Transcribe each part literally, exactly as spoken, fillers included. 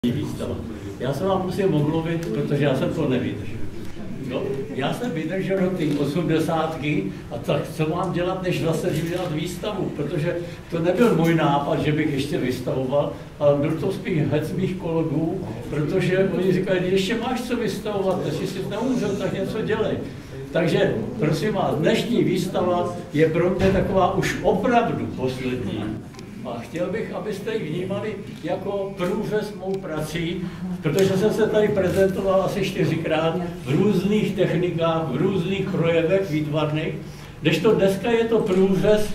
Výstava. Já se vám musím omluvit, protože já jsem to nevydržel. No, já jsem vydržel do té osmdesátky a tak co mám dělat, než zase dělat výstavu, protože to nebyl můj nápad, že bych ještě vystavoval, ale byl to spíš hec mých kolegů, protože oni říkají, ještě máš co vystavovat, jestli jsi neumřel, tak něco dělej. Takže prosím vás, dnešní výstava je pro mě taková už opravdu poslední. A chtěl bych, abyste ji vnímali jako průřez mou prací, protože jsem se tady prezentoval asi čtyřikrát v různých technikách, v různých projevech výtvarných, kdežto dneska je to průřez,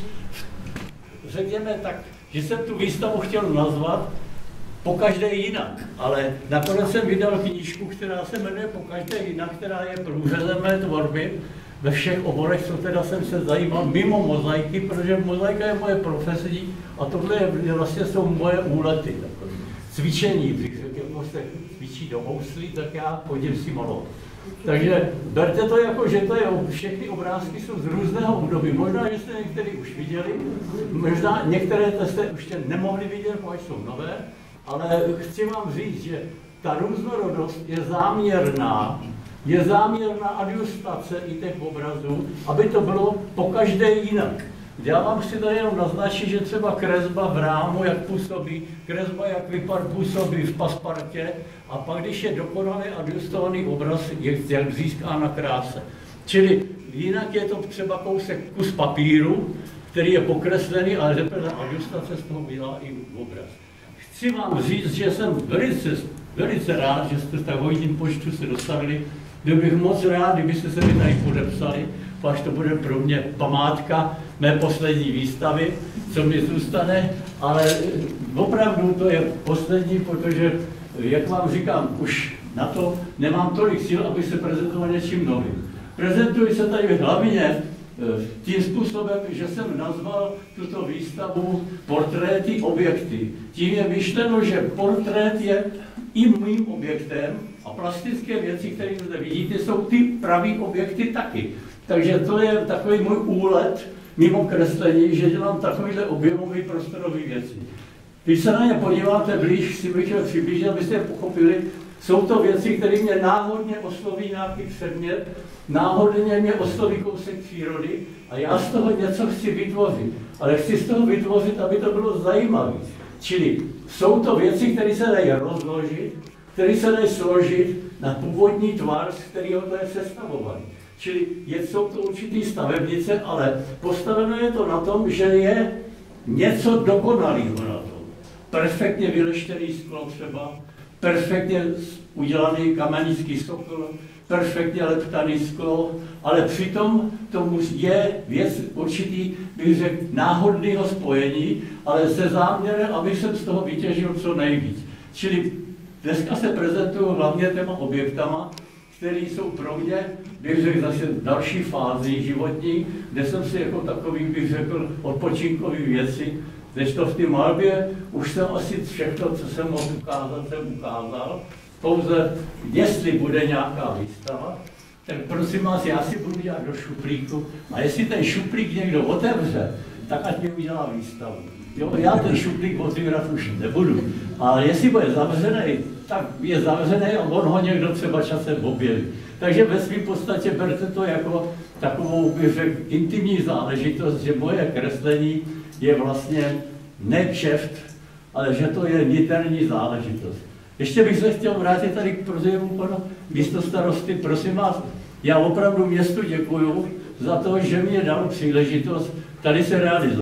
řekněme tak, že jsem tu výstavu chtěl nazvat pokaždé jinak, ale nakonec jsem vydal knížku, která se jmenuje Pokaždé jinak, která je průřezem mé tvorby ve všech oborech, co teda jsem se zajímal mimo mozaiky, protože mozaika je moje profesní a tohle je, vlastně jsou moje úlety, takové cvičení, když se cvičí do houslí, tak já chodím si malovat. Takže berte to jako, že to je, všechny obrázky jsou z různého období. Možná, že jste některé už viděli, možná některé jste už nemohli vidět, protože jsou nové, ale chci vám říct, že ta různorodost je záměrná, je záměrná adjustace i těch obrazů, aby to bylo pokaždé jinak. Já vám chci tady jenom naznačit, že třeba kresba v rámu, jak působí, kresba, jak vypad působí v paspartě, a pak, když je dokonale adjustovaný obraz, je jak získá na kráse. Čili jinak je to třeba kousek kus papíru, který je pokreslený, ale teprve adjustace z toho udělá i obraz. Chci vám říct, že jsem velice, velice rád, že jste v tak hojným počtu se dostavili. Byl bych moc rád, kdybyste se mi tady podepsali, až to bude pro mě památka mé poslední výstavy, co mi zůstane, ale opravdu to je poslední, protože, jak vám říkám, už na to nemám tolik sil, aby se prezentoval něčím novým. Prezentuji se tady hlavně tím způsobem, že jsem nazval tuto výstavu Portréty objekty. Tím je myšleno, že portrét je i mým objektem a plastické věci, které zde vidíte, jsou ty pravý objekty taky. Takže to je takový můj úlet mimo kreslení, že dělám takovýhle objemový prostorový věci. Když se na ně podíváte blíž, si bych chtěl přiblížit, abyste je pochopili, jsou to věci, které mě náhodně osloví nějaký předmět, náhodně mě osloví kousek přírody a já z toho něco chci vytvořit. Ale chci z toho vytvořit, aby to bylo zajímavé. Čili jsou to věci, které se dají rozložit, které se dají složit na původní tvar, z kterého to je sestavovaný. Čili jsou to určitý stavebnice, ale postaveno je to na tom, že je něco dokonalého na tom. Perfektně vyleštěný sklo třeba, perfektně udělaný kamenický sokl, perfektně leptaný sklo, ale přitom to je věc určitý, bych řekl, náhodného spojení, ale se záměrem, aby jsem z toho vytěžil co nejvíc. Čili dneska se prezentuju hlavně těma objektama, které jsou pro mě, bych řekl, zase další fázi životní, kde jsem si jako takový, bych řekl, odpočinkový věci, kdežto v té malbě už jsem asi všechno, co jsem mohl ukázat, jsem ukázal. Pouze, jestli bude nějaká výstava, tak prosím vás, já si budu dělat do šuplíku a jestli ten šuplík někdo otevře, tak ať mi udělá výstavu. Jo, já ten šuplík otvírat už nebudu, ale jestli bude zavřený, tak je zavřený a on ho někdo třeba časem objeví. Takže ve svým podstatě berte to jako takovou, bych řekl, intimní záležitost, že moje kreslení je vlastně ne kšeft, ale že to je niterní záležitost. Ještě bych se chtěl vrátit tady k projevu pana místostarosty. Prosím vás, já opravdu městu děkuju za to, že mě dal příležitost tady se realizovat.